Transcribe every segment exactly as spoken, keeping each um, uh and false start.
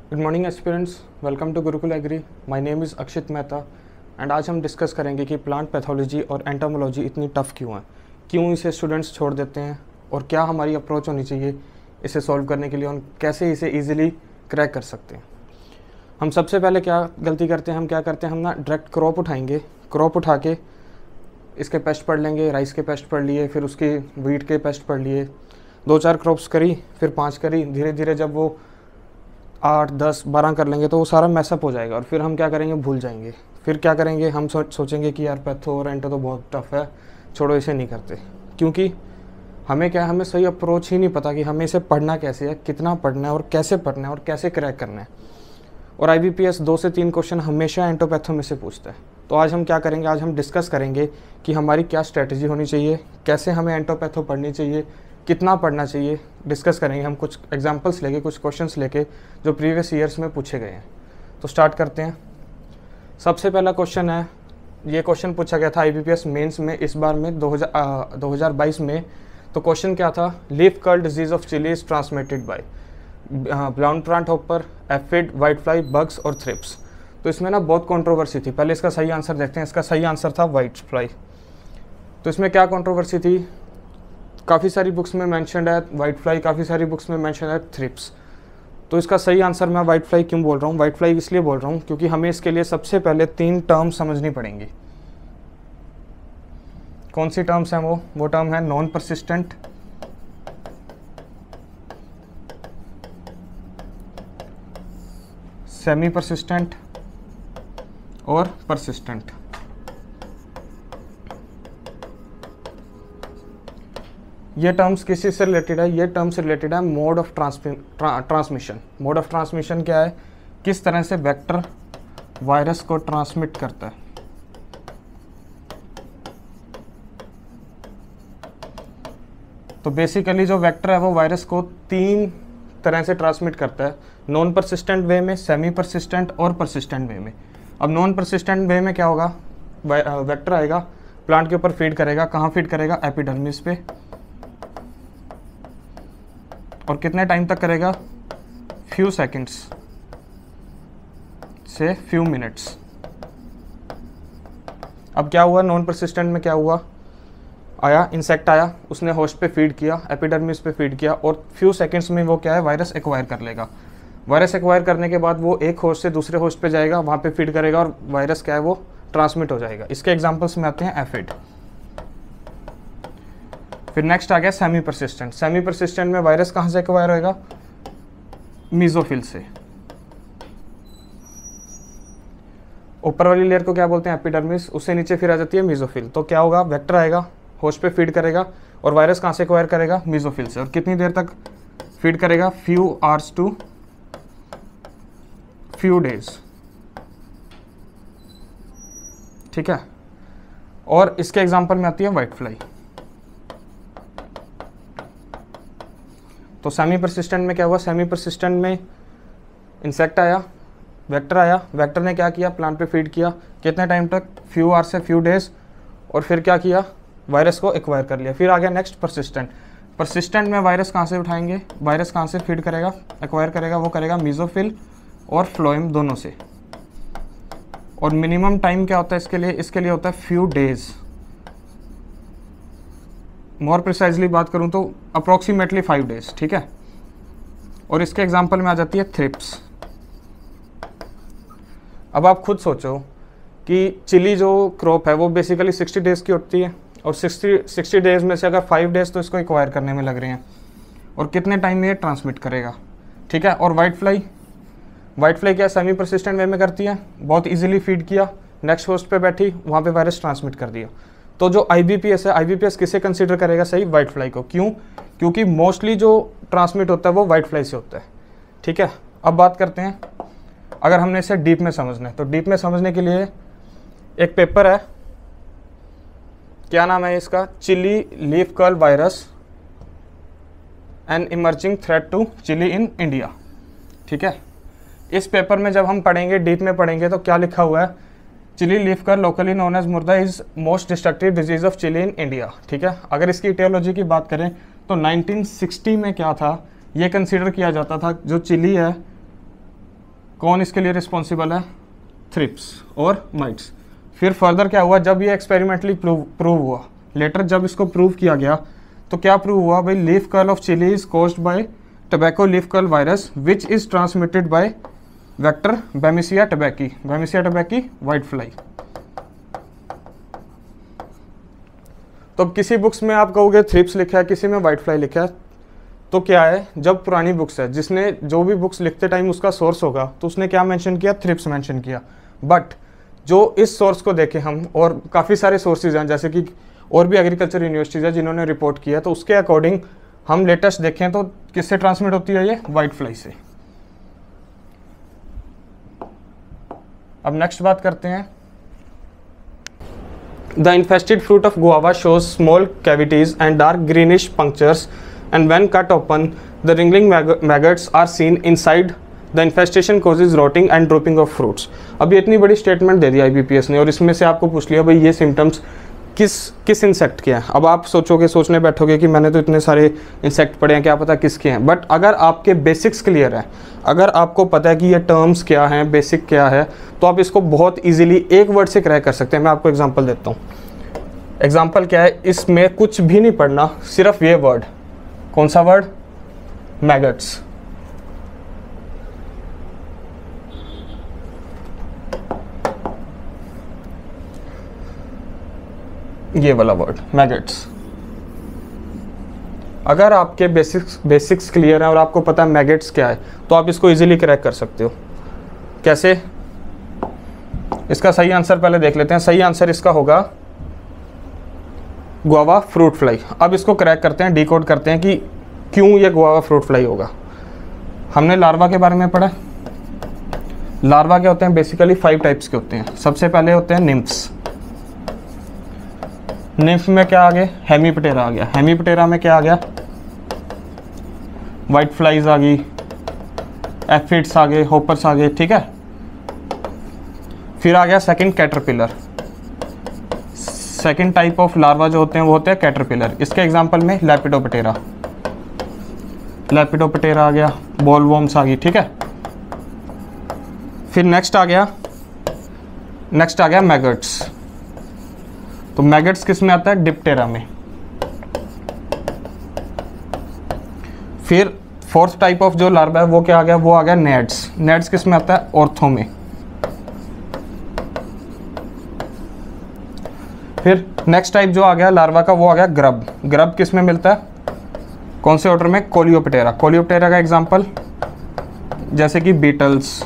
Good morning aspirants, welcome to Gurukul agri. My name is Akshit Mehta and आज हम discuss करेंगे कि प्लांट पैथोलॉजी और एंटोमोलॉजी इतनी टफ़ क्यों है, क्यों इसे स्टूडेंट्स छोड़ देते हैं और क्या हमारी अप्रोच होनी चाहिए इसे सॉल्व करने के लिए और कैसे इसे ईजिली क्रैक कर सकते हैं। हम सबसे पहले क्या गलती करते हैं, हम क्या करते हैं, हम ना डायरेक्ट क्रॉप उठाएंगे। क्रॉप उठा के इसके पेस्ट पढ़ लेंगे, राइस के पेस्ट पढ़ लिए, फिर उसके वीट के पेस्ट पढ़ लिए, दो चार क्रॉप्स करी, फिर पाँच करी, धीरे धीरे जब वो आठ दस बारह कर लेंगे तो वो सारा मैसअप हो जाएगा और फिर हम क्या करेंगे, भूल जाएंगे। फिर क्या करेंगे, हम सो, सोचेंगे कि यार पैथो और एंटो तो बहुत टफ है, छोड़ो इसे नहीं करते। क्योंकि हमें क्या है, हमें सही अप्रोच ही नहीं पता कि हमें इसे पढ़ना कैसे है, कितना पढ़ना है और कैसे पढ़ना है और कैसे क्रैक करना है। और आई बी पी एस दो से तीन क्वेश्चन हमेशा एंटोपैथो में से पूछता है। तो आज हम क्या करेंगे, आज हम डिस्कस करेंगे कि हमारी क्या स्ट्रेटजी होनी चाहिए, कैसे हमें एंटोपैथो पढ़नी चाहिए, कितना पढ़ना चाहिए, डिस्कस करेंगे। हम कुछ एग्जांपल्स लेके, कुछ क्वेश्चंस लेके जो प्रीवियस ईयर्स में पूछे गए हैं। तो स्टार्ट करते हैं। सबसे पहला क्वेश्चन है, ये क्वेश्चन पूछा गया था I B P S mains में इस बार में दो हज़ार बाईस में। तो क्वेश्चन क्या था, leaf curl disease of chilli is transmitted by brown plant hopper, aphid, white fly, bugs और थ्रिप्स। तो इसमें ना बहुत कंट्रोवर्सी थी। पहले इसका सही आंसर देखते हैं। इसका सही आंसर था वाइट फ्लाई। तो इसमें क्या कंट्रोवर्सी थी, काफ़ी सारी बुक्स में मेंशन्ड है वाइट फ्लाई, काफ़ी सारी बुक्स में मेंशन है थ्रिप्स। तो इसका सही आंसर मैं वाइट फ्लाई क्यों बोल रहा हूँ, वाइट फ्लाई इसलिए बोल रहा हूँ क्योंकि हमें इसके लिए सबसे पहले तीन टर्म समझनी पड़ेंगी। कौन सी टर्म्स हैं वो वो टर्म है नॉन परसिस्टेंट, सेमी परसिस्टेंट और परसिस्टेंट। ये टर्म्स किसी से रिलेटेड है, ये टर्म्स रिलेटेड है mode of transmission. Mode of transmission क्या है, किस तरह से वेक्टर वायरस को ट्रांसमिट करता है। तो बेसिकली जो वेक्टर है वो वायरस को तीन तरह से ट्रांसमिट करता है, नॉन परसिस्टेंट वे में, सेमी परसिस्टेंट और परसिस्टेंट वे में। अब नॉन परसिस्टेंट वे में क्या होगा, वेक्टर आएगा, प्लांट के ऊपर फीड करेगा। कहाँ फीड करेगा, एपिडर्मिस पे। और कितने टाइम तक करेगा, फ्यू सेकंड्स से फ्यू मिनट्स। अब क्या हुआ, नॉन परसिस्टेंट में क्या हुआ, आया इंसेक्ट आया, उसने होस्ट पे फीड किया, एपिडर्मिस पे फीड किया और फ्यू सेकंड्स में वो क्या है, वायरस एक्वायर कर लेगा। वायरस एक्वायर करने के बाद वो एक होस्ट से दूसरे होस्ट पे जाएगा, वहाँ पे फीड करेगा और वायरस क्या है, वो ट्रांसमिट हो जाएगा। इसके एग्जांपल्स में आते हैं एफिड। फिर नेक्स्ट आ गया सेमी परसिस्टेंट। सेमी परसिस्टेंट में वायरस कहाँ से एक्वायर होएगा, मीजोफिल से। ऊपर वाली लेयर को क्या बोलते हैं, एपिडर्मिस, उससे नीचे फिर आ जाती है मीजोफिल। तो क्या होगा, वेक्टर आएगा, होस्ट पे फीड करेगा और वायरस कहाँ से एक्वायर करेगा, मीजोफिल से। और कितनी देर तक फीड करेगा, few hours to few days. ठीक है। और इसके एग्जांपल में आती है वाइट फ्लाई। तो सेमी परसिस्टेंट में क्या हुआ, सेमी परसिस्टेंट में इंसेक्ट आया, वेक्टर आया, वेक्टर ने क्या किया, प्लांट पे फीड किया, कितने टाइम तक, फ्यू आवर्स से फ्यू डेज। और फिर क्या किया, वायरस को एक्वायर कर लिया। फिर आ गया नेक्स्ट परसिस्टेंट। परसिस्टेंट में वायरस कहाँ से उठाएंगे, वायरस कहाँ से फीड करेगा, एक्वायर करेगा, वो करेगा मीजोफिल और फ्लोएम दोनों से। और मिनिमम टाइम क्या होता है इसके लिए, इसके लिए होता है फ्यू डेज। मोर प्रिसाइजली बात करूं तो अप्रोक्सीमेटली फाइव डेज। ठीक है। और इसके एग्जांपल में आ जाती है थ्रिप्स। अब आप खुद सोचो कि चिली जो क्रॉप है वो बेसिकली सिक्सटी डेज की होती है और सिक्सटी सिक्सटी डेज में से अगर फाइव डेज तो इसको एक्वायर करने में लग रहे हैं और कितने टाइम में ये ट्रांसमिट करेगा। ठीक है। और वाइट फ्लाई, वाइट फ्लाई क्या सेमी परसिस्टेंट वे में करती है, बहुत इजीली फीड किया, नेक्स्ट होस्ट पे बैठी, वहाँ पे वायरस ट्रांसमिट कर दिया। तो जो आई बी पी एस है, आई बी पी एस किसे कंसीडर करेगा, सही, वाइट फ्लाई को। क्यों, क्योंकि मोस्टली जो ट्रांसमिट होता है वो वाइट फ्लाई से होता है। ठीक है। अब बात करते हैं, अगर हमने इसे डीप में समझना है तो डीप में समझने के लिए एक पेपर है, क्या नाम है इसका, chilli leaf curl virus an emerging threat to chilli in India. ठीक है। इस पेपर में जब हम पढ़ेंगे, डीप में पढ़ेंगे, तो क्या लिखा हुआ है, chilli leaf curl locally known as murda is most destructive disease of chilli in India. ठीक है। अगर इसकी इटियोलॉजी की बात करें तो नाइनटीन सिक्सटी में क्या था, ये कंसीडर किया जाता था जो चिली है कौन इसके लिए रिस्पॉन्सिबल है? थ्रिप्स और माइट्स। फिर फर्दर क्या हुआ, जब ये एक्सपेरिमेंटली प्रूव प्रूव हुआ, लेटर जब इसको प्रूव किया गया तो क्या प्रूव हुआ भाई, leaf curl of chilli is caused by tobacco leaf curl virus which is transmitted by vector Bemisia tabaci, Bemisia tabaci white fly. तो अब किसी बुक्स में आप कहोगे थ्रिप्स लिखा है, किसी में वाइट फ्लाई लिखा है, तो क्या है, जब पुरानी बुक्स है, जिसने जो भी बुक्स लिखते टाइम उसका सोर्स होगा तो उसने क्या मेंशन किया, थ्रिप्स मेंशन किया। बट जो इस सोर्स को देखें हम, और काफ़ी सारे सोर्सेज हैं जैसे कि और भी एग्रीकल्चर यूनिवर्सिटीज़ है जिन्होंने रिपोर्ट किया, तो उसके अकॉर्डिंग हम लेटेस्ट देखें तो किससे ट्रांसमिट होती है ये, वाइट फ्लाई से। अब नेक्स्ट बात करते हैं, the infested fruit of guava shows small cavities and dark greenish punctures and when cut open the wriggling maggots are seen inside the infestation causes rotting and dropping of fruits. अब ये इतनी बड़ी statement दे दी IBPS ने और इसमें से आपको पूछ लिया भाई ये सिम्टम्स किस किस इंसेक्ट के हैं। अब आप सोचोगे, सोचने बैठोगे कि मैंने तो इतने सारे इंसेक्ट पढ़े हैं, क्या पता किसके हैं। बट अगर आपके बेसिक्स क्लियर हैं, अगर आपको पता है कि ये टर्म्स क्या हैं, बेसिक क्या है, तो आप इसको बहुत इजीली एक वर्ड से क्रैक कर सकते हैं। मैं आपको एग्जांपल देता हूँ। एग्जांपल क्या है, इसमें कुछ भी नहीं पढ़ना, सिर्फ ये वर्ड, कौन सा वर्ड, मैगट्स। ये वाला वर्ड मैगट्स। अगर आपके बेसिक्स बेसिक्स क्लियर है और आपको पता है मैगट्स क्या है, तो आप इसको इजीली क्रैक कर सकते हो। कैसे? इसका सही आंसर पहले देख लेते हैं। सही आंसर इसका होगा गुआवा फ्रूट फ्लाई। अब इसको क्रैक करते हैं, डिकोड करते हैं कि क्यों ये गुआवा फ्रूट फ्लाई होगा। हमने लार्वा के बारे में पढ़ा। लार्वा क्या होते हैं, बेसिकली फाइव टाइप्स के होते हैं। सबसे पहले होते हैं निम्फ्स। निम्फ में क्या आ गया, हेमीपटेरा आ गया। हेमीपटेरा में क्या आ गया, वाइट फ्लाइज आ गई, एफिड्स आ गए, होपर्स आ गए, ठीक है। फिर आ गया second caterpillar. Second type of larva जो होते हैं वो होते हैं कैटरपिलर। इसके एग्जांपल में लैपिडोप्टेरा, लैपिडोप्टेरा आ गया, बॉलवॉर्म्स आ गई, ठीक है। फिर नेक्स्ट आ गया नेक्स्ट आ गया मैगट्स। तो मैगट्स किस में आता है, डिप्टेरा में। फिर फोर्थ टाइप ऑफ जो लार्वा है वो क्या आ गया, वो आ गया नेड्स। नेड्स किस में आता है, ऑर्थो में। फिर नेक्स्ट टाइप जो आ गया लार्वा का वो आ गया ग्रब। ग्रब किस में मिलता है, कौन से ऑर्डर में, कोलियोप्टेरा। कोलियोप्टेरा का एग्जांपल जैसे कि बीटल्स,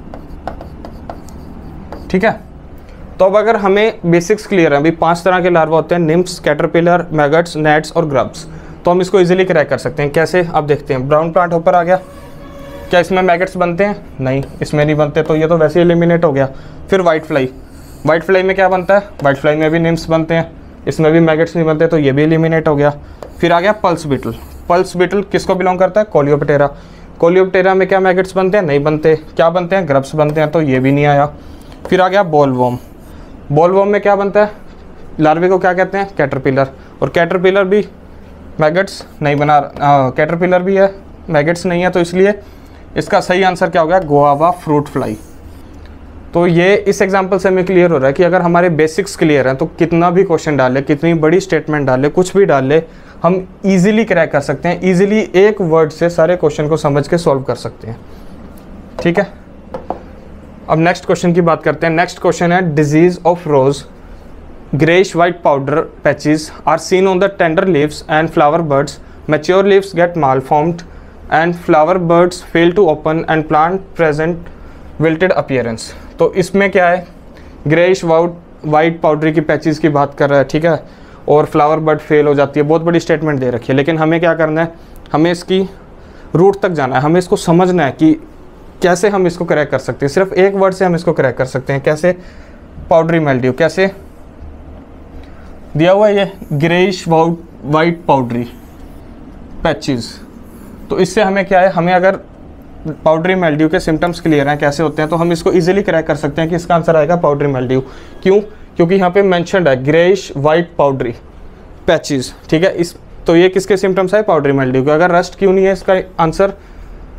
ठीक है। तो अब अगर हमें बेसिक्स क्लियर है, अभी पांच तरह के लार्वा होते हैं, निम्फ्स, कैटरपिलर, मैगट्स, नेट्स और ग्रब्स, तो हम इसको इजीली क्रैक कर सकते हैं। कैसे, आप देखते हैं। ब्राउन प्लांट होपर आ गया, क्या इसमें मैगट्स बनते हैं, नहीं, इसमें नहीं बनते, तो ये तो वैसे ही एलिमिनेट हो गया। फिर वाइट फ्लाई, वाइट फ्लाई में क्या बनता है, वाइट फ्लाई में भी निम्फ्स बनते हैं, इसमें भी मैगट्स नहीं बनते, तो ये भी एलिमिनेट हो गया। फिर आ गया पल्स बीटल। पल्स बीटल किसको बिलोंग करता है, कोलियोप्टेरा। कोलियोप्टेरा में क्या मैगट्स बनते हैं, नहीं बनते, क्या बनते हैं, ग्रब्स बनते हैं, तो ये भी नहीं आया। फिर आ गया बॉलवॉर्म। बॉलवॉर्म में क्या बनता है, लार्वे को क्या कहते हैं, कैटरपिलर। और कैटरपिलर भी मैगट्स नहीं बना, कैटरपिलर भी है, मैगट्स नहीं है, तो इसलिए इसका सही आंसर क्या हो गया, गुआवा फ्रूट फ्लाई। तो ये इस एग्जांपल से हमें क्लियर हो रहा है कि अगर हमारे बेसिक्स क्लियर हैं तो कितना भी क्वेश्चन डाले, कितनी बड़ी स्टेटमेंट डाले, कुछ भी डाले, हम इजीली क्रैक कर सकते हैं। इजीली एक वर्ड से सारे क्वेश्चन को समझ के सॉल्व कर सकते हैं, ठीक है। अब नेक्स्ट क्वेश्चन की बात करते हैं। नेक्स्ट क्वेश्चन है, disease of rose, greyish white powder patches are seen on the tender leaves and flower buds, mature leaves get malformed and flower buds fail to open and plant present wilted appearance. तो इसमें क्या है, greyish white white powdery की patches की बात कर रहा है, ठीक है, और फ्लावर बर्ड फेल हो जाती है। बहुत बड़ी स्टेटमेंट दे रखी है, लेकिन हमें क्या करना है, हमें इसकी रूट तक जाना है, हमें इसको समझना है कि कैसे हम इसको क्रैक कर सकते हैं। सिर्फ एक वर्ड से हम इसको क्रैक कर सकते हैं। कैसे, पाउडरी मिल्ड्यू। कैसे दिया हुआ है, ये ग्रेइश वाइट पाउडरी पैचेस। तो इससे हमें क्या है, हमें अगर पाउडरी मिल्ड्यू के सिम्टम्स क्लियर हैं कैसे होते हैं, तो हम इसको इजीली क्रैक कर सकते हैं कि इसका आंसर आएगा पाउडरी मिल्ड्यू। क्यों, क्योंकि यहाँ पे मेंशन्ड है ग्रेइश वाइट पाउडरी पैचेस, ठीक है। इस तो ये किसके सिम्टम्स है, पाउडरी मिल्ड्यू के। अगर रस्ट क्यों नहीं है इसका आंसर,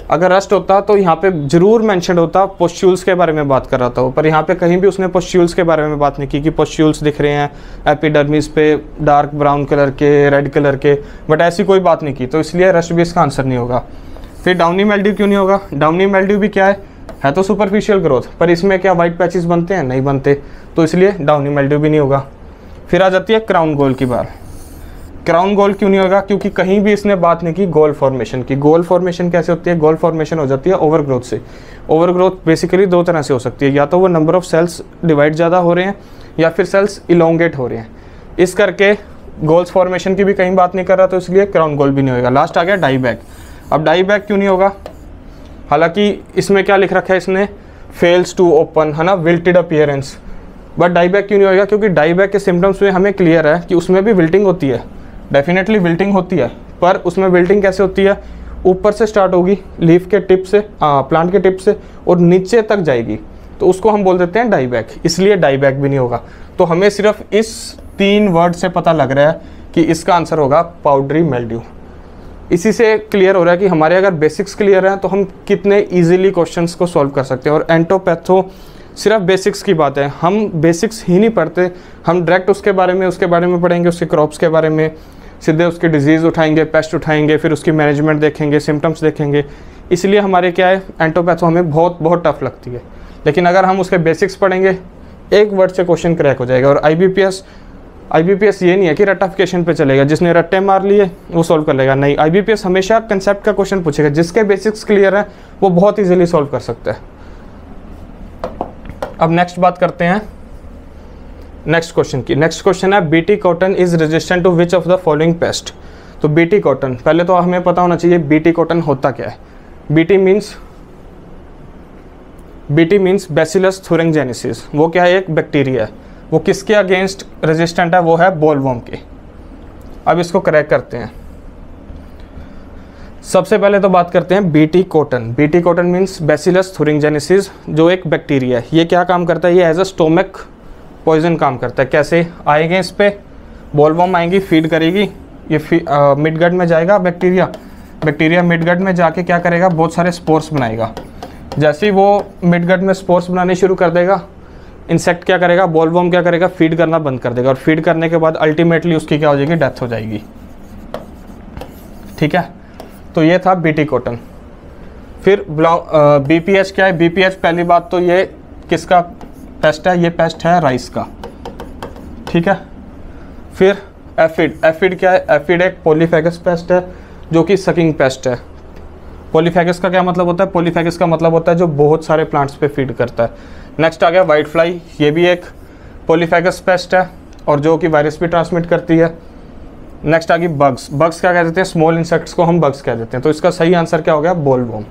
अगर रस्ट होता तो यहाँ पे जरूर मेंशन होता पोस्ट्यूल्स के बारे में बात कर रहा था, पर यहाँ पे कहीं भी उसने पोस्ट्यूल्स के बारे में बात नहीं की कि पोस्ट्यूल्स दिख रहे हैं एपिडर्मिस पे डार्क ब्राउन कलर के, रेड कलर के, बट ऐसी कोई बात नहीं की, तो इसलिए रस्ट भी इसका आंसर नहीं होगा। फिर डाउनी मेल्ड्यू क्यों नहीं होगा? डाउनी मेल्ड्यू भी क्या है है तो सुपरफिशियल ग्रोथ, पर इसमें क्या वाइट पैचेस बनते हैं? नहीं बनते, तो इसलिए डाउनी मेल्ड्यू भी नहीं होगा। फिर आ जाती है क्राउन गोल की बात। क्राउन गोल क्यों नहीं होगा? क्योंकि कहीं भी इसने बात नहीं की गोल फॉर्मेशन की। गोल फॉर्मेशन कैसे होती है? गोल फॉर्मेशन हो जाती है ओवरग्रोथ से। ओवरग्रोथ बेसिकली दो तरह से हो सकती है, या तो वो नंबर ऑफ सेल्स डिवाइड ज़्यादा हो रहे हैं या फिर सेल्स इलोंगेट हो रहे हैं, इस करके गोल्स फॉर्मेशन की भी कहीं बात नहीं कर रहा, तो इसलिए क्राउन गोल भी नहीं होगा। लास्ट आ गया डाई बैक। अब डाई बैक क्यों नहीं होगा? हालांकि इसमें क्या लिख रखा है इसने, फेल्स टू ओपन, है ना, wilted appearance, but die back क्यों नहीं होगा? क्योंकि डाई बैक के सिम्टम्स में हमें क्लियर है कि उसमें भी विल्टिंग होती है, डेफिनेटली विल्टिंग होती है, पर उसमें विल्टिंग कैसे होती है? ऊपर से स्टार्ट होगी लीफ के टिप से, आ, प्लांट के टिप से, और नीचे तक जाएगी, तो उसको हम बोल देते हैं डाई बैक, इसलिए डाई बैक भी नहीं होगा। तो हमें सिर्फ इस तीन वर्ड से पता लग रहा है कि इसका आंसर होगा पाउडरी मेल्ड्यू। इसी से क्लियर हो रहा है कि हमारे अगर बेसिक्स क्लियर हैं तो हम कितने इजीली क्वेश्चंस को सॉल्व कर सकते हैं। और एंटोपैथो सिर्फ बेसिक्स की बात है, हम बेसिक्स ही नहीं पढ़ते, हम डायरेक्ट उसके बारे में उसके बारे में पढ़ेंगे, उसके क्रॉप्स के बारे में, सीधे उसकी डिजीज़ उठाएंगे, पेस्ट उठाएंगे, फिर उसकी मैनेजमेंट देखेंगे, सिम्टम्स देखेंगे। इसलिए हमारे क्या है, एंटोपैथो हमें बहुत बहुत टफ लगती है। लेकिन अगर हम उसके बेसिक्स पढ़ेंगे, एक वर्ड से क्वेश्चन क्रैक हो जाएगा। और I B P S I B P S ये नहीं है कि रट्टाफिकेशन पे चलेगा, जिसने रट्टे मार लिए वो सॉल्व कर लेगा, नहीं। आई बी पी एस हमेशा कंसेप्ट का क्वेश्चन पूछेगा, जिसके बेसिक्स क्लियर है वो बहुत ईजिली सॉल्व कर सकता है। अब नेक्स्ट बात करते हैं नेक्स्ट क्वेश्चन की। नेक्स्ट क्वेश्चन है BT cotton is resistant to which of the following pest. तो बीटी कॉटन, पहले तो हमें पता होना चाहिए बीटी कॉटन होता क्या है। BT means BT means bacillus thuringiensis. वो क्या है? एक बैक्टीरिया है। वो किसके अगेंस्ट रेजिस्टेंट है? वो है बोलवर्म के। अब इसको करेक्ट करते हैं। सबसे पहले तो बात करते हैं BT cotton. BT cotton means bacillus thuringiensis, जो एक बैक्टीरिया है। ये क्या काम करता है? ये एज अ स्टोमक पॉइजन काम करता है। कैसे आएंगे? इस पे बोलवर्म आएंगी, फीड करेगी, ये मिड गट में जाएगा बैक्टीरिया। बैक्टीरिया मिड गट में जाके क्या करेगा? बहुत सारे स्पोर्स बनाएगा। जैसे ही वो मिड गट में स्पोर्स बनाने शुरू कर देगा, इंसेक्ट क्या करेगा? बोलवर्म क्या करेगा? फीड करना बंद कर देगा, और फीड करने के बाद अल्टीमेटली उसकी क्या हो जाएगी? डेथ हो जाएगी। ठीक है, तो ये था बीटी कॉटन। फिर बीपीएच क्या है? बीपीएच पहली बात तो ये किसका पेस्ट है? ये पेस्ट है राइस का। ठीक है, फिर एफिड। एफिड क्या है? एफिड एक पॉलीफेगस पेस्ट है, जो कि सकिंग पेस्ट है। पॉलीफेगस का क्या मतलब होता है? पॉलीफेगस का मतलब होता है जो बहुत सारे प्लांट्स पे फीड करता है। नेक्स्ट आ गया वाइट फ्लाई। ये भी एक पॉलीफेगस पेस्ट है, और जो कि वायरस भी ट्रांसमिट करती है। नेक्स्ट आ गई बग्स। बग्स क्या कह देते हैं? स्मॉल इंसेक्ट्स को हम बग्स कह देते हैं। तो इसका सही आंसर क्या हो गया? बोलवर्म।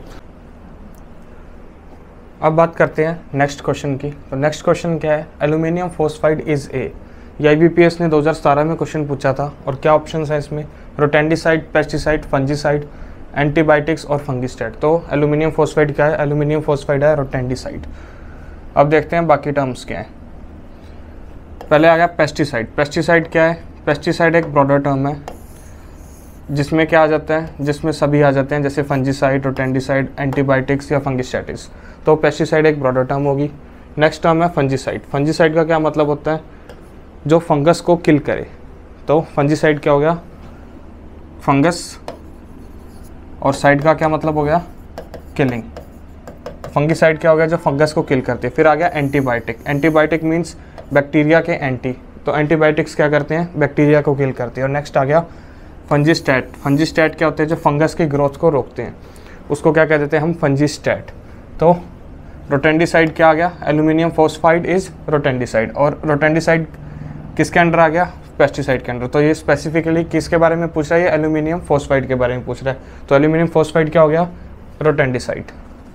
अब बात करते हैं नेक्स्ट क्वेश्चन की। तो नेक्स्ट क्वेश्चन क्या है? Aluminium phosphide is a. ये आई बी पी एस ने दो हज़ार सत्रह में क्वेश्चन पूछा था, और क्या ऑप्शंस हैं इसमें? रोटेंडिसाइड, पेस्टिसाइड, फंजीसाइड, एंटीबायोटिक्स और फंगिस्टाइड। तो एल्यूमिनियम फोस्फाइड क्या है? एल्यूमिनियम फोस्फाइड है रोटेंडिसाइड। अब देखते हैं बाकी टर्म्स क्या है। पहले आ गया पेस्टिसाइड। पेस्टिसाइड क्या है? पेस्टिसाइड एक ब्रॉडर टर्म है, जिसमें क्या आ जाता है? जिसमें सभी आ जाते हैं, जैसे फंजीसाइड, रोटेंडिसाइड, एंटीबायोटिक्स या फंगिस्टाइड्स। तो पेस्टिसाइड एक ब्रॉडर टर्म होगी। नेक्स्ट टर्म है फंजीसाइड। फंजीसाइड का क्या मतलब होता है? जो फंगस को किल करे। तो फंजीसाइड क्या हो गया? फंगस। और साइड का क्या मतलब हो गया? किलिंग। फंगिसाइड क्या हो गया? जो फंगस को किल करते हैं। फिर आ गया एंटीबायोटिक। एंटीबायोटिक मीन्स बैक्टीरिया के एंटी। तो एंटीबायोटिक्स क्या करते हैं? बैक्टीरिया को किल करते हैं। और नेक्स्ट आ गया फंजिस्टैट। फंजिस्टैट क्या होते हैं? जो फंगस की ग्रोथ को रोकते हैं, उसको क्या कह देते हैं हम? फंजिस्टैट। तो रोटेंडिसाइड क्या आ गया? Aluminium phosphide is rodenticide. और रोटेंडिसाइड किसके अंडर आ गया? पेस्टिसाइड के अंडर। तो ये स्पेसिफिकली किसके बारे में पूछ रहा है? ये एल्यूमिनियम फोस्फाइड के बारे में पूछ रहा है। तो एल्यूमिनियम फोस्फाइड क्या हो गया? Rodenticide.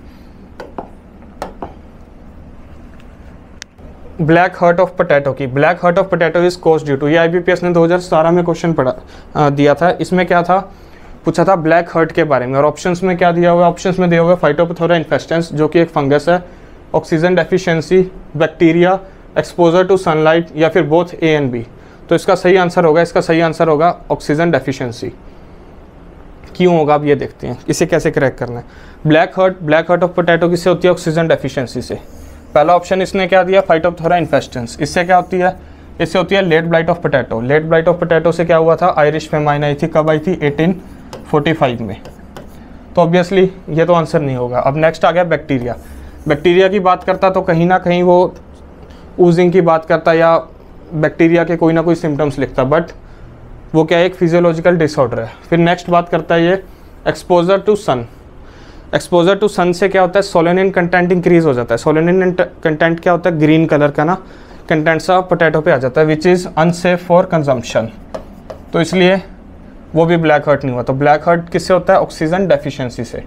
Black heart of potato की। Black heart of potato is cause due to. ये आई बी पी एस ने दो हज़ार सत्रह में क्वेश्चन पढ़ा दिया था। इसमें क्या था? पूछा था ब्लैक हर्ट के बारे में। और ऑप्शंस में क्या दिया हुआ है? ऑप्शंस में दिया हुआ है फाइटोपथोरा इन्फेस्टेंस, जो कि एक फंगस है, oxygen deficiency, bacteria, exposure to sunlight, या फिर बोथ ए एंड बी। तो इसका सही आंसर होगा इसका सही आंसर होगा ऑक्सीजन डेफिशिएंसी। क्यों होगा? अब ये देखते हैं इसे कैसे क्रैक करना है। Black heart black heart of potato किससे होती है? ऑक्सीजन डेफिशिएंसी से। पहला ऑप्शन इसने क्या दिया? Phytophthora infestans. इससे क्या होती है? इससे होती है late blight of potato. Late blight of potato से क्या हुआ था? आयरिश फेमाइन आई थी। कब आई थी? एटीन फोर्टी फाइव में। तो ऑब्वियसली ये तो आंसर नहीं होगा। अब नेक्स्ट आ गया बैक्टीरिया। बैक्टीरिया की बात करता तो कहीं ना कहीं वो ऊजिंग की बात करता या बैक्टीरिया के कोई ना कोई सिम्टम्स लिखता, बट वो क्या है? एक फिजियोलॉजिकल डिसऑर्डर है। फिर नेक्स्ट बात करता है ये exposure to sun. Exposure to sun से क्या होता है? सोलेनिन कंटेंट इंक्रीज हो जाता है। सोलेनिन कंटेंट क्या होता है? ग्रीन कलर का ना कंटेंट सा पोटैटो पे आ जाता है, which is unsafe for consumption. तो इसलिए वो भी ब्लैक हार्ट नहीं हुआ। तो ब्लैक हार्ट किससे होता है? ऑक्सीजन डेफिशिएंसी से।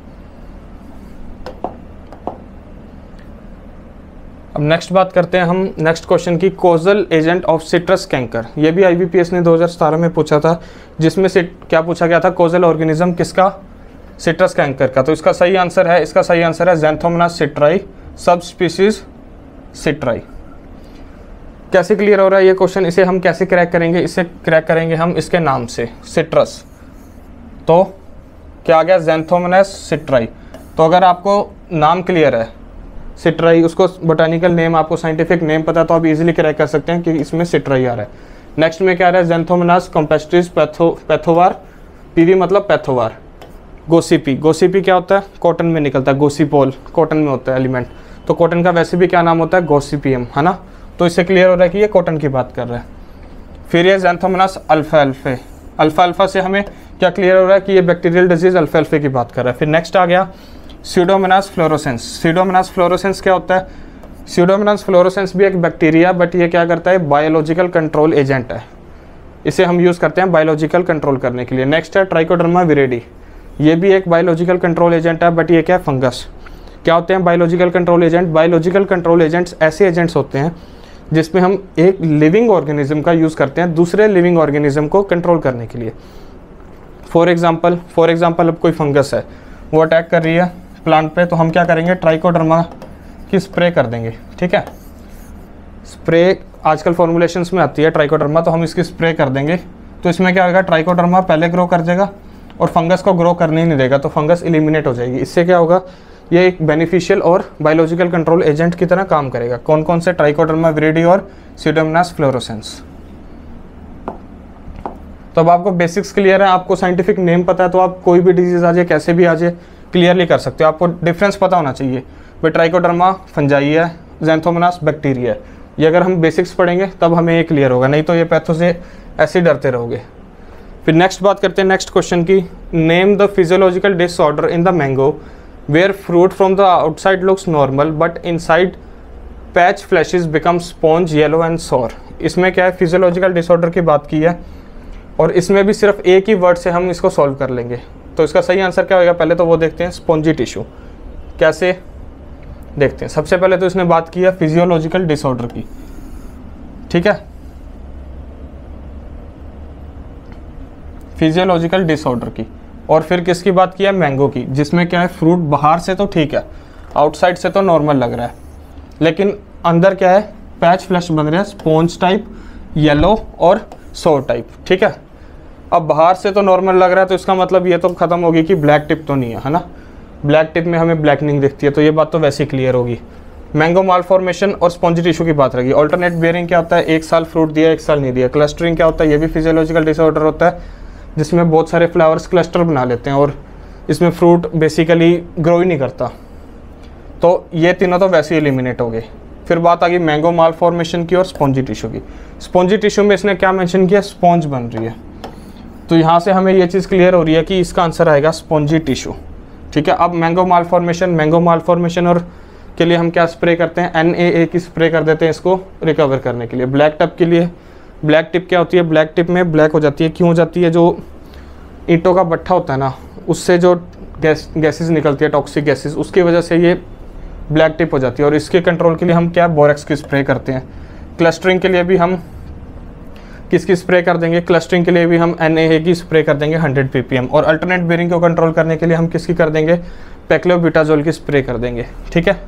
अब नेक्स्ट बात करते हैं हम नेक्स्ट क्वेश्चन की, causal agent of citrus canker. ये भी आईबीपीएस ने दो हज़ार सत्रह में पूछा था, जिसमें से क्या पूछा गया था? कोजल ऑर्गेनिज्म किसका? सिट्रस कैंकर का। तो इसका सही आंसर है इसका सही आंसर है xanthomonas citri, sub species citri. कैसे क्लियर हो रहा है ये क्वेश्चन? इसे हम कैसे क्रैक करेंगे? इसे क्रैक करेंगे हम इसके नाम से, सिट्रस। तो क्या आ गया? Xanthomonas citri. तो अगर आपको नाम क्लियर है सिट्राई, उसको बोटानिकल नेम, आपको साइंटिफिक नेम पता, तो आप इजीली क्रैक कर सकते हैं कि इसमें सिट्राई आ रहा है। नेक्स्ट में क्या आ रहा है? Xanthomonas campestris patho pathovar. PV मतलब पैथोवार। गोसिपी। गोसिपी क्या होता है? कॉटन में निकलता है। गोसिपोल कॉटन में होता है एलिमेंट। तो कॉटन का वैसे भी क्या नाम होता है? गोसिपियम, है ना। तो इससे क्लियर हो रहा है कि ये कॉटन की बात कर रहा है। फिर ये Xanthomonas alpha alpha. Alpha alpha से हमें क्या क्लियर हो रहा है कि ये बैक्टीरियल डिजीज अल्फा अल्फे की बात कर रहा है। फिर नेक्स्ट आ गया स्यूडोमोनास फ्लोरोसेंस। स्यूडोमोनास फ्लोरोसेंस क्या होता है? स्यूडोमोनास फ्लोरोसेंस भी एक बैक्टीरिया, बट ये क्या करता है? बायोलॉजिकल कंट्रोल एजेंट है। इसे हम यूज़ करते हैं बायोलॉजिकल कंट्रोल करने के लिए। नेक्स्ट है ट्राइकोडर्मा विरेडी। ये भी एक बायोलॉजिकल कंट्रोल एजेंट है, बट ये क्या है? फंगस। क्या होते हैं biological control agent? Biological control agents ऐसे एजेंट्स होते हैं जिसमें हम एक लिविंग ऑर्गेनिज्म का यूज़ करते हैं दूसरे लिविंग ऑर्गेनिज्म को कंट्रोल करने के लिए। फॉर एग्जांपल फॉर एग्जांपल अब कोई फंगस है, वो अटैक कर रही है प्लांट पे, तो हम क्या करेंगे? ट्राइकोडर्मा की स्प्रे कर देंगे। ठीक है, स्प्रे आजकल फॉर्मुलेशंस में आती है ट्राइकोडर्मा, तो हम इसकी स्प्रे कर देंगे। तो इसमें क्या होगा? ट्राइकोडर्मा पहले ग्रो कर देगा और फंगस को ग्रो करने ही नहीं देगा, तो फंगस एलिमिनेट हो जाएगी। इससे क्या होगा? ये एक बेनिफिशियल और बायोलॉजिकल कंट्रोल एजेंट की तरह काम करेगा। कौन कौन से? ट्राइकोडर्मा विरिडी और स्यूडोमोनास फ्लोरोसेंस। तो अब आपको बेसिक्स क्लियर है, आपको साइंटिफिक नेम पता है, तो आप कोई भी डिजीज आ जाए, कैसे भी आ जाए, क्लियरली कर सकते हो। आपको डिफरेंस पता होना चाहिए भाई, ट्राइकोडर्मा फंजाई है, ज़ैंथोमोनास बैक्टीरिया है। ये अगर हम बेसिक्स पढ़ेंगे तब हमें ये क्लियर होगा, नहीं तो ये पैथो से ऐसे ही डरते रहोगे। फिर नेक्स्ट बात करते हैं नेक्स्ट क्वेश्चन की, name the physiological disorder in the mango where fruit from the outside looks normal but inside patch flashes become sponge yellow and sour. इसमें क्या है? फिजियोलॉजिकल डिसऑर्डर की बात की है, और इसमें भी सिर्फ एक ही वर्ड से हम इसको सॉल्व कर लेंगे। तो इसका सही आंसर क्या होगा? पहले तो वो देखते हैं स्पॉन्जी टिश्यू। कैसे देखते हैं? सबसे पहले तो इसने बात की है फिजियोलॉजिकल डिसऑर्डर की। ठीक है, फिजियोलॉजिकल डिसऑर्डर की। और फिर किसकी बात की है? मैंगो की, जिसमें क्या है? फ्रूट बाहर से तो ठीक है, आउटसाइड से तो नॉर्मल लग रहा है, लेकिन अंदर क्या है? पैच फ्लैश बन रहा है, स्पॉन्ज टाइप, येलो और सोर टाइप। ठीक है, अब बाहर से तो नॉर्मल लग रहा है, तो इसका मतलब ये तो खत्म होगी कि ब्लैक टिप तो नहीं है, है ना। ब्लैक टिप में हमें ब्लैकनिंग दिखती है, तो ये बात तो वैसे ही क्लियर होगी। मैंगो माल फॉर्मेशन और स्पॉन्जी टिश्यू की बात रहेगी। ऑल्टरनेट बेयरिंग क्या होता है? एक साल फ्रूट दिया, एक साल नहीं दिया। क्लस्टरिंग क्या होता है? ये भी फिजियोलॉजिकल डिसऑर्डर होता है, जिसमें बहुत सारे फ्लावर्स क्लस्टर बना लेते हैं और इसमें फ्रूट बेसिकली ग्रो ही नहीं करता। तो ये तीनों तो वैसे ही एलिमिनेट हो गए। फिर बात आ गई मैंगो माल फॉर्मेशन की और स्पॉन्जी टिश्यू की। स्पॉन्जी टिश्यू में इसने क्या मेंशन किया? स्पॉन्ज बन रही है, तो यहाँ से हमें ये चीज़ क्लियर हो रही है कि इसका आंसर आएगा स्पॉन्जी टिश्यू। ठीक है, अब मैंगो माल फॉर्मेशन मैंगो माल फॉर्मेशन और के लिए हम क्या स्प्रे करते हैं? एन ए ए की स्प्रे कर देते हैं इसको रिकवर करने के लिए। ब्लैक टिप के लिए, ब्लैक टिप क्या होती है? ब्लैक टिप में ब्लैक हो जाती है, क्यों हो जाती है? जो ईंटों का भट्ठा होता है ना, उससे जो गैस गैसेस निकलती है, टॉक्सिक गैसेस, उसकी वजह से ये ब्लैक टिप हो जाती है। और इसके कंट्रोल के लिए हम क्या बोरेक्स की स्प्रे करते हैं। क्लस्टरिंग के लिए भी हम किसकी स्प्रे कर देंगे? क्लस्टरिंग के लिए भी हम एन ए ए की स्प्रे कर देंगे हंड्रेड पी पी एम। और अल्टरनेट बेयरिंग को कंट्रोल करने के लिए हम किसकी कर देंगे? पैक्लोब्यूटाजोल की स्प्रे कर देंगे। ठीक है,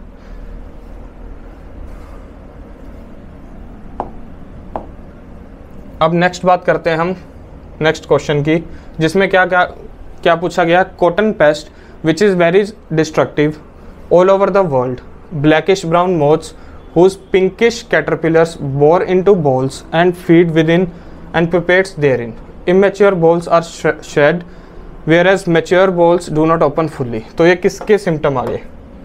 अब नेक्स्ट बात करते हैं हम नेक्स्ट क्वेश्चन की, जिसमें क्या क्या क्या पूछा गया? Cotton pest which is very destructive all over the world, blackish brown moths whose pinkish caterpillars bore into balls and feed within and pupates therein. Immature balls are shed whereas mature balls do not open fully. तो ये किसके symptom आ गए?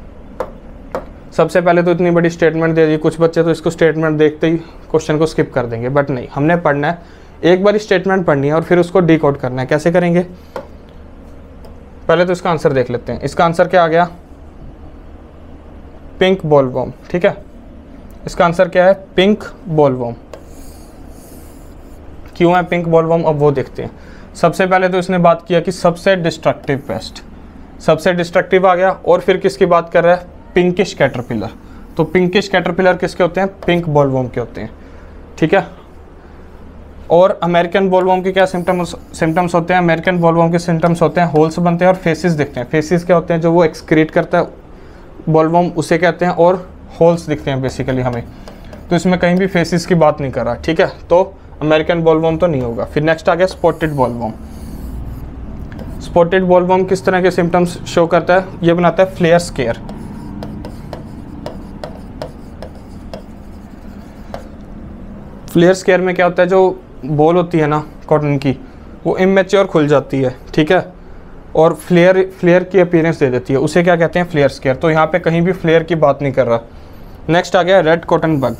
सबसे पहले तो इतनी बड़ी statement दे दी, कुछ बच्चे तो इसको स्टेटमेंट देखते ही क्वेश्चन को स्किप कर देंगे, बट नहीं, हमने पढ़ना है, एक बार स्टेटमेंट पढ़नी है और फिर उसको डिकोड करना है। कैसे करेंगे? पहले तो इसका आंसर देख लेते हैं। इसका आंसर क्या आ गया? Pink bollworm. ठीक है, इसका आंसर क्या है? Pink bollworm. क्यों है पिंक बॉलवॉर्म, अब वो देखते हैं। सबसे पहले तो इसने बात किया कि सबसे डिस्ट्रक्टिव पेस्ट, सबसे डिस्ट्रक्टिव आ गया, और फिर किसकी बात कर रहा है? Pinkish caterpillar. तो पिंकिश कैटरपिलर किसके होते हैं? पिंक बॉलवॉर्म के होते हैं। ठीक है, और अमेरिकन बॉलवॉर्म के क्या सिम्टम्स सिम्टम्स होते हैं? अमेरिकन बॉलवॉर्म के सिम्टम्स होते हैं होल्स बनते हैं और फेसिस दिखते हैं। फेसिस क्या होते हैं? जो वो एक्सक्रीट करता है बॉलवॉर्म, उसे कहते हैं, और होल्स दिखते हैं बेसिकली हमें। तो इसमें कहीं भी फेसिस की बात नहीं कर रहा। ठीक है, तो अमेरिकन बॉलवॉर्म तो नहीं होगा। फिर नेक्स्ट आ गया स्पॉटेड बॉलवॉर्म। स्पॉटेड बॉलवॉर्म किस तरह के सिम्टम्स शो करता है? ये बनाता है फ्लेयर स्केयर। फ्लेयर स्केयर में क्या होता है? जो बॉल होती है ना कॉटन की, वो इमेच्योर खुल जाती है। ठीक है, और फ्लेयर फ्लेयर की अपीयरेंस दे देती है, उसे क्या कहते हैं? Flare square. तो यहाँ पे कहीं भी फ्लेयर की बात नहीं कर रहा। नेक्स्ट आ गया red cotton bug.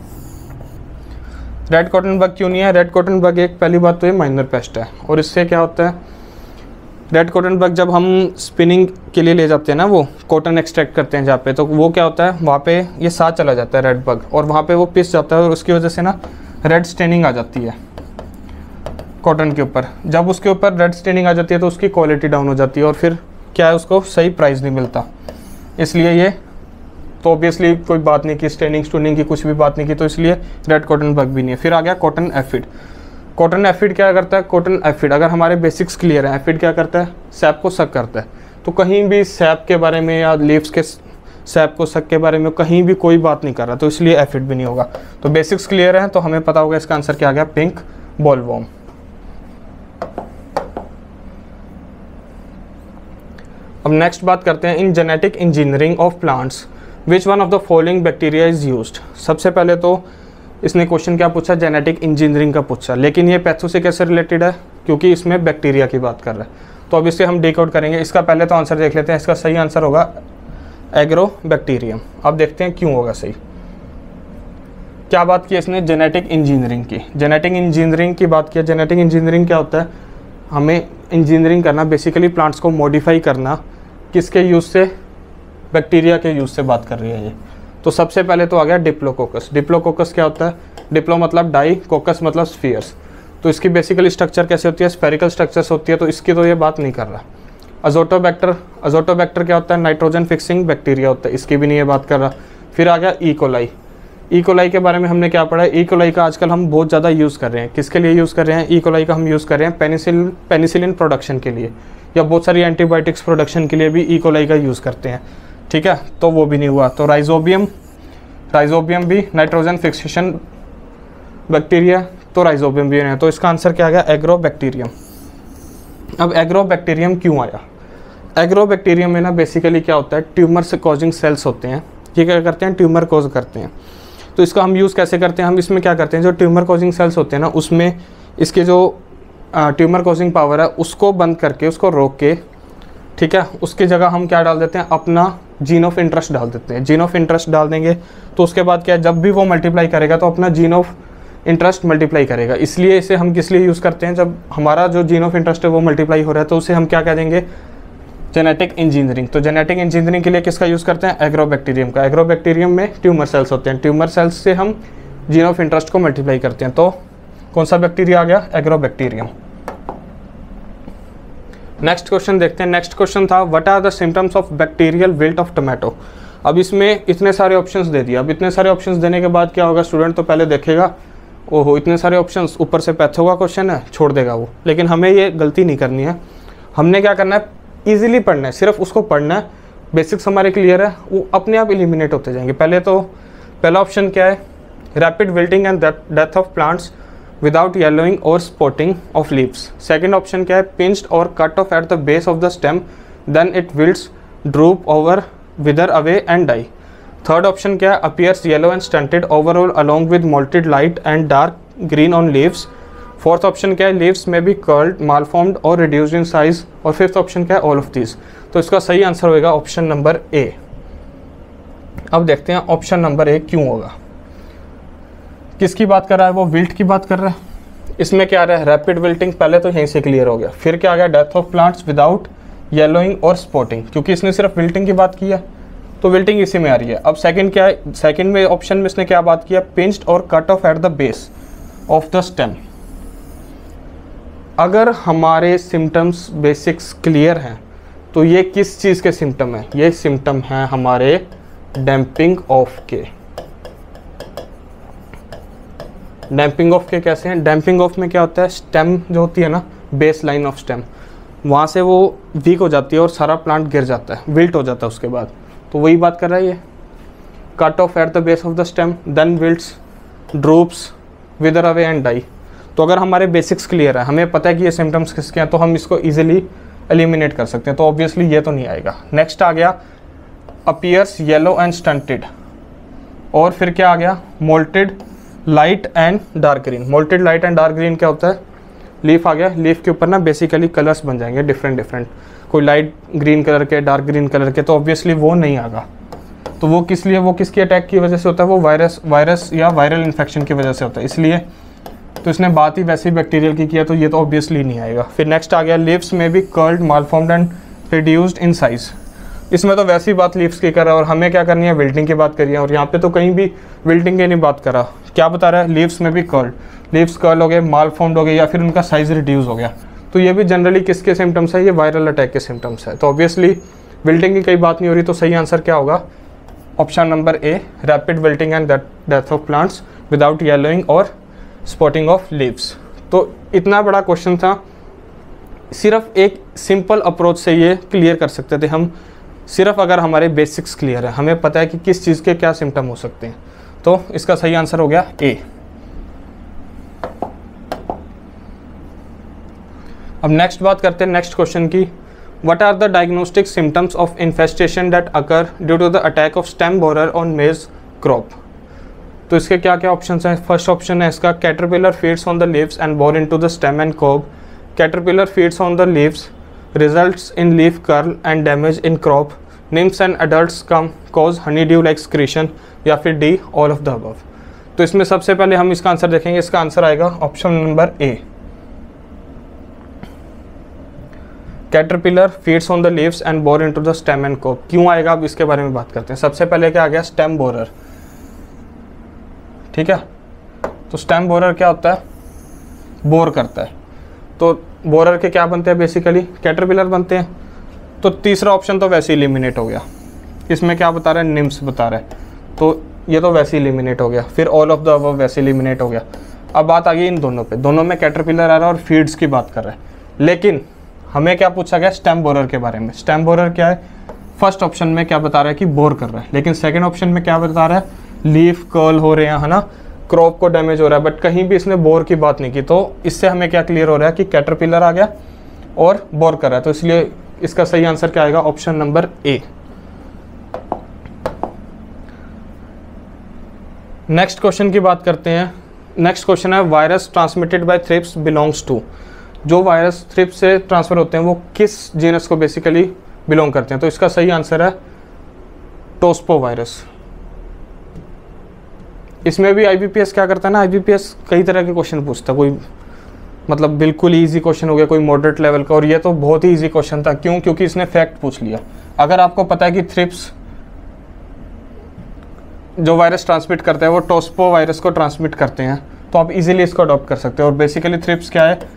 Red cotton bug क्यों नहीं है? रेड कॉटन बग एक, पहली बात तो ये माइनर पेस्ट है, और इससे क्या होता है? रेड कॉटन बग जब हम स्पिनिंग के लिए ले जाते हैं ना, वो कॉटन एक्सट्रैक्ट करते हैं जहाँ पे, तो वो क्या होता है? वहाँ पे ये साथ चला जाता है रेड बग, और वहाँ पे वो पिस जाता है, और उसकी वजह से ना रेड स्टेनिंग आ जाती है कॉटन के ऊपर। जब उसके ऊपर रेड स्टेनिंग आ जाती है तो उसकी क्वालिटी डाउन हो जाती है, और फिर क्या है? उसको सही प्राइस नहीं मिलता। इसलिए ये तो ऑब्वियसली कोई बात नहीं की, स्टेनिंग स्टूनिंग की कुछ भी बात नहीं की, तो इसलिए रेड कॉटन बग भी नहीं है। फिर आ गया कॉटन एफिड। कॉटन एफिड क्या करता है? कॉटन एफिड, अगर हमारे बेसिक्स क्लियर हैं, एफिड क्या करता है? सैप को सक करता है। तो कहीं भी सैप के बारे में या लीव्स के सैप को सक के बारे में कहीं भी कोई बात नहीं कर रहा, तो इसलिए एफिड भी नहीं होगा। तो बेसिक्स क्लियर हैं, तो हमें पता होगा इसका आंसर क्या आ गया? Pink bollworm. अब नेक्स्ट बात करते हैं in genetic engineering of plants which one of the following bacteria is used. सबसे पहले तो इसने क्वेश्चन क्या पूछा? जेनेटिक इंजीनियरिंग का पूछा, लेकिन ये पैथो से कैसे रिलेटेड है? क्योंकि इसमें बैक्टीरिया की बात कर रहा है। तो अब इसे हम डिकोड करेंगे। इसका पहले तो आंसर देख लेते हैं। इसका सही आंसर होगा एग्रोबैक्टीरियम। अब देखते हैं क्यों होगा सही। क्या बात की इसने? जेनेटिक इंजीनियरिंग की। जेनेटिक इंजीनियरिंग की बात किया। जेनेटिक इंजीनियरिंग क्या होता है? हमें इंजीनियरिंग करना, बेसिकली प्लांट्स को मॉडिफाई करना, किसके यूज़ से? बैक्टीरिया के यूज़ से बात कर रही है ये। तो सबसे पहले तो आ गया डिप्लोकोकस। डिप्लोकोकस क्या होता है? डिप्लो मतलब डाई, कोकस मतलब स्फीयर्स। तो इसकी बेसिकली स्ट्रक्चर कैसे होती है? स्फेरिकल स्ट्रक्चर्स होती है, तो इसकी तो ये बात नहीं कर रहा। अजोटोबैक्टर। अजोटोबैक्टर क्या होता है? नाइट्रोजन फिक्सिंग बैक्टीरिया होता है, इसकी भी नहीं ये बात कर रहा। फिर आ गया ई कोलाई। ई कोलाई के बारे में हमने क्या पढ़ा है? ई कोलाई का आजकल हम बहुत ज़्यादा यूज़ कर रहे हैं। किसके लिए यूज़ कर रहे हैं? ई कोलाई का हम यूज़ कर रहे हैं पेनिसिलिन पेनिसिलिन प्रोडक्शन के लिए, या बहुत सारी एंटीबायोटिक्स प्रोडक्शन के लिए भी ई कोलाई का यूज़ करते हैं। ठीक है, तो वो भी नहीं हुआ। तो राइजोबियम, राइजोबियम भी नाइट्रोजन फिक्सेशन बैक्टीरिया, तो राइजोबियम भी नहीं है। तो इसका आंसर क्या आ गया? एग्रोबैक्टीरियम। अब एग्रोबैक्टीरियम क्यों आया? एग्रोबैक्टीरियम में ना बेसिकली क्या होता है? ट्यूमर से कॉजिंग सेल्स होते हैं। ये क्या करते हैं? ट्यूमर कॉज करते हैं। तो इसका हम यूज़ कैसे करते हैं? हम इसमें क्या करते हैं? जो ट्यूमर कॉजिंग सेल्स होते हैं ना, उसमें इसके जो ट्यूमर कॉजिंग पावर है उसको बंद करके, उसको रोक के, ठीक है, उसकी जगह हम क्या डाल देते हैं? अपना जीन ऑफ इंटरेस्ट डाल देते हैं। जीन ऑफ इंटरेस्ट डाल देंगे तो उसके बाद क्या है? जब भी वो मल्टीप्लाई करेगा तो अपना जीन ऑफ इंटरेस्ट मल्टीप्लाई करेगा। इसलिए इसे हम किस लिए यूज़ करते हैं? जब हमारा जो जीन ऑफ इंटरेस्ट है वो मल्टीप्लाई हो रहा है, तो उसे हम क्या कह देंगे? Genetic engineering. तो जेनेटिक इंजीनियरिंग के लिए किसका यूज़ करते हैं? एग्रोबैक्टीरियम का। एग्रोबैक्टीरियम में ट्यूमर सेल्स होते हैं, ट्यूमर सेल्स से हम जीन ऑफ इंटरेस्ट को मल्टीप्लाई करते हैं। तो कौन सा बैक्टीरिया आ गया? एग्रोबैक्टीरियम। नेक्स्ट क्वेश्चन देखते हैं। नेक्स्ट क्वेश्चन था what are the symptoms of bacterial wilt of tomato. अब इसमें इतने सारे ऑप्शंस दे दिए। अब इतने सारे ऑप्शंस देने के बाद क्या होगा? स्टूडेंट तो पहले देखेगा, ओहो इतने सारे ऑप्शंस, ऊपर से पैथो का क्वेश्चन है, छोड़ देगा वो। लेकिन हमें ये गलती नहीं करनी है। हमने क्या करना है? ईजिली पढ़ना है, सिर्फ उसको पढ़ना है। बेसिक्स हमारे क्लियर है, वो अपने आप एलिमिनेट होते जाएंगे। पहले तो पहला ऑप्शन क्या है? Rapid wilting and death of plants without yellowing और spotting of leaves. Second option क्या है? पिंच्ड और cut off at the base of the stem then it wilts, droop over, wither away and die. Third option क्या है, appears yellow and stunted overall along with mottled light and dark green on leaves. Fourth option क्या है, leaves में be curled, malformed और reduced in size. और fifth option क्या है, all of these. तो इसका सही आंसर होगा ऑप्शन नंबर ए। अब देखते हैं ऑप्शन नंबर ए क्यों होगा। किसकी बात कर रहा है वो, विल्ट की बात कर रहा है। इसमें क्या आ रहा है, रैपिड विल्टिंग, पहले तो यहीं से क्लियर हो गया। फिर क्या आ गया, death of plants without yellowing और स्पॉटिंग, क्योंकि इसने सिर्फ विल्टिंग की बात की है तो विल्टिंग इसी में आ रही है। अब सेकंड क्या है, सेकंड में ऑप्शन में इसने क्या बात किया, पिंच्ड और cut off at the base of the stem. अगर हमारे सिम्टम्स बेसिक्स क्लियर हैं तो ये किस चीज़ के सिम्टम है, ये सिम्टम हैं हमारे डैम्पिंग ऑफ के। डैम्पिंग ऑफ के कैसे हैं, डैम्पिंग ऑफ में क्या होता है, स्टेम जो होती है ना, बेस लाइन ऑफ स्टेम, वहाँ से वो वीक हो जाती है और सारा प्लांट गिर जाता है, विल्ट हो जाता है उसके बाद। तो वही बात कर रहा है ये, cut off at the base of the stem, then wilts, droops, wither away and die. तो अगर हमारे बेसिक्स क्लियर है, हमें पता है कि ये सिम्टम्स किसके हैं, तो हम इसको ईजिली एलिमिनेट कर सकते हैं। तो ऑब्वियसली ये तो नहीं आएगा। नेक्स्ट आ गया अपीयर्स येलो एंड स्टंटेड, और फिर क्या आ गया, mottled, light and dark green. Mottled, light and dark green क्या होता है, लीफ आ गया। लीफ के ऊपर ना बेसिकली कलर्स बन जाएंगे डिफरेंट डिफरेंट, कोई लाइट ग्रीन कलर के, डार्क ग्रीन कलर के, तो ऑब्वियसली वो नहीं आएगा। तो वो किस लिए, वो किसकी अटैक की वजह से होता है, वो वायरस वायरस या वायरल इन्फेक्शन की वजह से होता है, इसलिए। तो इसने बात ही वैसे ही बैक्टीरियल की किया, तो ये तो ऑब्वियसली नहीं आएगा। फिर नेक्स्ट आ गया, लीव्स में भी curled, malformed and reduced in size. इसमें तो वैसी बात लीव्स की कर रहा है और हमें क्या करनी है, विल्टिंग की बात करिए, और यहाँ पे तो कहीं भी विल्टिंग की नहीं बात करा। क्या बता रहा है, लीव्स में भी कर्ल्ड, लीव्स कर्ल हो गए, मालफॉर्म्ड हो गए, या फिर उनका साइज रिड्यूस हो गया। तो ये भी जनरली किसके सिम्टम्स है, ये वायरल अटैक के सिम्टम्स है। तो ऑब्वियसली विल्टिंग की कई बात नहीं हो रही, तो सही आंसर क्या होगा, option number A, rapid wilting and death of plants without yellowing और स्पॉटिंग ऑफ लीव्स। तो इतना बड़ा क्वेश्चन था, सिर्फ एक सिंपल अप्रोच से ये क्लियर कर सकते थे हम, सिर्फ अगर हमारे बेसिक्स क्लियर है, हमें पता है कि किस चीज़ के क्या सिम्टम हो सकते हैं। तो इसका सही आंसर हो गया ए। अब नेक्स्ट बात करते हैं नेक्स्ट क्वेश्चन की, what are the diagnostic symptoms of infestation that occur due to the attack of stem borer on maize crop. तो इसके क्या क्या ऑप्शंस हैं। फर्स्ट ऑप्शन है इसका, caterpillar feeds on the leaves and bore into the stem and cob. Caterpillar feeds on the leaves, results in leaf curl and damage in crop. Nymphs and adults come cause honeydew like secretion, या फिर D, all of the above। तो इसमें सबसे पहले हम इसका answer देखेंगे। इसका आंसर आएगा option number A, caterpillar feeds on the leaves and bore into the stem and cob. क्यों आएगा, अब इसके बारे में बात करते हैं। सबसे पहले क्या आ गया, स्टेम बोरर, ठीक है। तो स्टेम बोरर क्या होता है, बोर करता है। तो बोरर के क्या बनते हैं, बेसिकली कैटरपिलर बनते हैं। तो तीसरा ऑप्शन तो वैसे ही एलिमिनेट हो गया। इसमें क्या बता रहा है, निम्स बता रहा है, तो ये तो वैसे ही एलिमिनेट हो गया। फिर ऑल ऑफ द अबव वैसे एलिमिनेट हो गया। अब बात आ गई इन दोनों पे, दोनों में कैटरपिलर आ रहा है और फीड्स की बात कर रहा है। लेकिन हमें क्या पूछा गया, स्टेम बोरर के बारे में। स्टेम बोरर क्या है, फर्स्ट ऑप्शन में क्या बता रहा है कि बोर कर रहा है, लेकिन सेकेंड ऑप्शन में क्या बता रहा है, लीफ कर्ल हो रहे हैं, है ना, क्रॉप को डैमेज हो रहा है, बट कहीं भी इसने बोर की बात नहीं की। तो इससे हमें क्या क्लियर हो रहा है कि कैटरपिलर आ गया और बोर कर रहा है। तो इसलिए इसका सही आंसर क्या आएगा, option number A. Next question की बात करते हैं। नेक्स्ट क्वेश्चन है, virus transmitted by thrips belongs to. जो वायरस थ्रिप्स से ट्रांसफर होते हैं वो किस जीनस को बेसिकली बिलोंग करते हैं। तो इसका सही आंसर है टोस्पो वायरस। इसमें भी आईबीपीएस क्या करता है ना, आईबीपीएस कई तरह के क्वेश्चन पूछता है। कोई मतलब बिल्कुल इजी क्वेश्चन हो गया, कोई मॉडरेट लेवल का, और ये तो बहुत ही इजी क्वेश्चन था। क्यों, क्योंकि इसने फैक्ट पूछ लिया। अगर आपको पता है कि थ्रिप्स जो वायरस ट्रांसमिट करते हैं वो टोस्पो वायरस को ट्रांसमिट करते हैं, तो आप इजीली इसको अडॉप्ट कर सकते हो। और बेसिकली थ्रिप्स क्या है,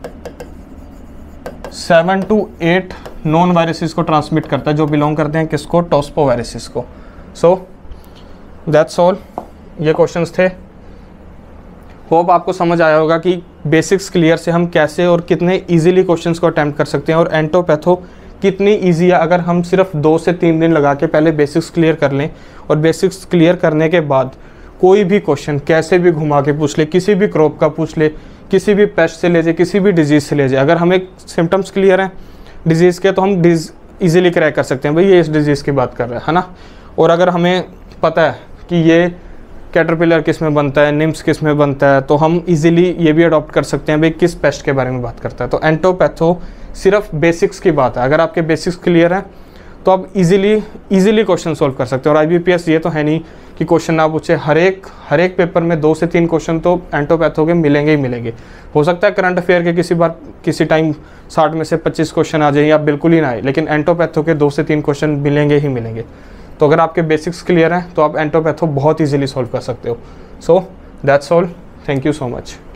seven to eight known viruses को ट्रांसमिट करता है, जो बिलोंग करते हैं किसको, टोस्पो वायरसेस को। सो दैट्स ऑल, ये क्वेश्चंस थे। होप आपको समझ आया होगा कि बेसिक्स क्लियर से हम कैसे और कितने इजीली क्वेश्चंस को अटेम्प्ट कर सकते हैं, और एंटोपैथो कितनी इजी है अगर हम सिर्फ दो से तीन दिन लगा के पहले बेसिक्स क्लियर कर लें। और बेसिक्स क्लियर करने के बाद कोई भी क्वेश्चन कैसे भी घुमा के पूछ ले, किसी भी क्रॉप का पूछ ले, किसी भी पेस्ट से ले जाए, किसी भी डिजीज़ से ले जाए, अगर हमें सिम्टम्स क्लियर हैं डिजीज़ के, तो हम इजीली क्रैक कर सकते हैं भाई ये इस डिजीज़ की बात कर रहा है है ना। और अगर हमें पता है कि ये कैटरपिलर किस में बनता है, निम्स किस में बनता है, तो हम इजीली ये भी अडॉप्ट कर सकते हैं भाई किस पेस्ट के बारे में बात करता है। तो एंटोपैथो सिर्फ बेसिक्स की बात है। अगर आपके बेसिक्स क्लियर हैं तो आप इजीली इजीली क्वेश्चन सॉल्व कर सकते हो। और आईबीपीएस ये तो है नहीं कि क्वेश्चन ना पूछे, हर एक हर एक पेपर में दो से तीन क्वेश्चन तो एंटोपैथो के मिलेंगे ही मिलेंगे। हो सकता है करंट अफेयर के किसी बार किसी टाइम साठ में से पच्चीस क्वेश्चन आ जाए या बिल्कुल ही ना आए, लेकिन एंटोपैथो के दो से तीन क्वेश्चन मिलेंगे ही मिलेंगे। तो अगर आपके बेसिक्स क्लियर हैं तो आप एंटोपैथो बहुत ईजिली सॉल्व कर सकते हो। So that's all, thank you so much.